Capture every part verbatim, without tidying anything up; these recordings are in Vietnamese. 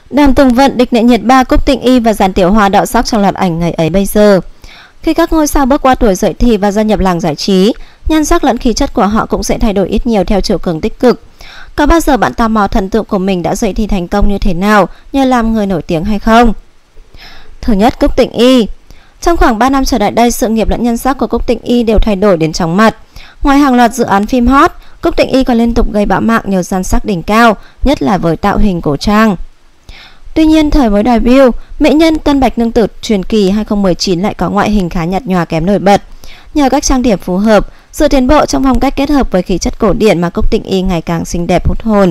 Đàm Tùng Vận, Địch Nệ Nhiệt Ba, Cúc Tịnh Y và Giản Tiểu Hoa đạo sắc trong loạt ảnh ngày ấy bây giờ. Khi các ngôi sao bước qua tuổi dậy thì và gia nhập làng giải trí, nhan sắc lẫn khí chất của họ cũng sẽ thay đổi ít nhiều theo chiều hướng tích cực. Có bao giờ bạn tò mò thần tượng của mình đã dậy thì thành công như thế nào nhờ làm người nổi tiếng hay không? Thứ nhất, Cúc Tịnh Y. Trong khoảng ba năm trở lại đây, sự nghiệp lẫn nhan sắc của Cúc Tịnh Y đều thay đổi đến chóng mặt. Ngoài hàng loạt dự án phim hot, Cúc Tịnh Y còn liên tục gây bão mạng nhờ nhan sắc đỉnh cao, nhất là với tạo hình cổ trang. Tuy nhiên, thời mới debut, mỹ nhân Tân Bạch Nương Tử truyền kỳ hai không một chín lại có ngoại hình khá nhạt nhòa kém nổi bật. Nhờ các trang điểm phù hợp, sự tiến bộ trong phong cách kết hợp với khí chất cổ điển mà Cúc Tịnh Y ngày càng xinh đẹp hút hồn.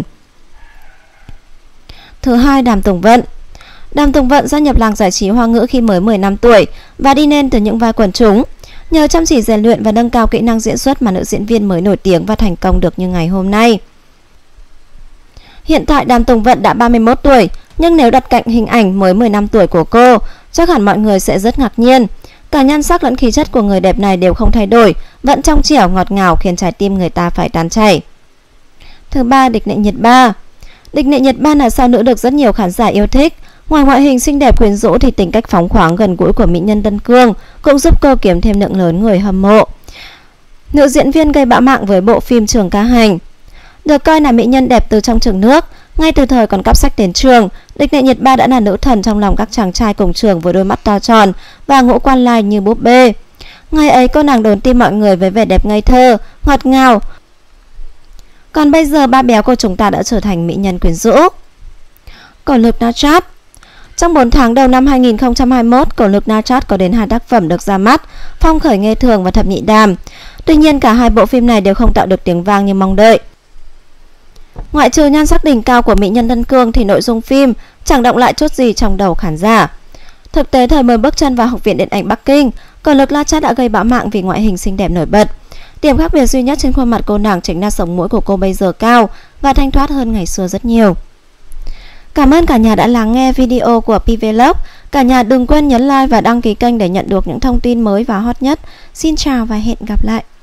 Thứ hai, Đàm Tùng Vận. Đàm Tùng Vận gia nhập làng giải trí Hoa ngữ khi mới mười năm tuổi và đi nên từ những vai quần chúng. Nhờ chăm chỉ rèn luyện và nâng cao kỹ năng diễn xuất mà nữ diễn viên mới nổi tiếng và thành công được như ngày hôm nay. Hiện tại Đàm Tùng Vận đã ba mươi mốt tuổi, nhưng nếu đặt cạnh hình ảnh mới mười năm tuổi của cô, chắc hẳn mọi người sẽ rất ngạc nhiên. Cả nhan sắc lẫn khí chất của người đẹp này đều không thay đổi, vẫn trong trẻo ngọt ngào khiến trái tim người ta phải tan chảy. Thứ ba, Địch Nệ Nhiệt Ba. Địch Nệ Nhiệt Ba là sao nữ được rất nhiều khán giả yêu thích. Ngoài ngoại hình xinh đẹp quyến rũ thì tính cách phóng khoáng gần gũi của mỹ nhân Tân Cương cũng giúp cô kiếm thêm lượng lớn người hâm mộ. Nữ diễn viên gây bão mạng với bộ phim Trường Ca Hành. Được coi là mỹ nhân đẹp từ trong trường nước, ngay từ thời còn cắp sách đến trường, Địch Nệ Nhiệt Ba đã là nữ thần trong lòng các chàng trai cùng trường với đôi mắt to tròn và ngũ quan lai như búp bê. Ngày ấy cô nàng đốn tim mọi người với vẻ đẹp ngây thơ, ngọt ngào. Còn bây giờ ba béo của chúng ta đã trở thành mỹ nhân quyến rũ. Cổ lực Nachat. Trong bốn tháng đầu năm hai nghìn không trăm hai mươi mốt, Cổ lực Nachat có đến hai tác phẩm được ra mắt, Phong Khởi Nghê Thường và Thập Nhị Đàm. Tuy nhiên cả hai bộ phim này đều không tạo được tiếng vang như mong đợi. Ngoại trừ nhan sắc đỉnh cao của mỹ nhân Tân Cương thì nội dung phim chẳng động lại chút gì trong đầu khán giả. Thực tế thời mới bước chân vào Học viện Điện ảnh Bắc Kinh, Cổ lực Nachat đã gây bão mạng vì ngoại hình xinh đẹp nổi bật. Điểm khác biệt duy nhất trên khuôn mặt cô nàng chính là sống mũi của cô bây giờ cao và thanh thoát hơn ngày xưa rất nhiều. Cảm ơn cả nhà đã lắng nghe video của Pvlog. Cả nhà đừng quên nhấn like và đăng ký kênh để nhận được những thông tin mới và hot nhất. Xin chào và hẹn gặp lại.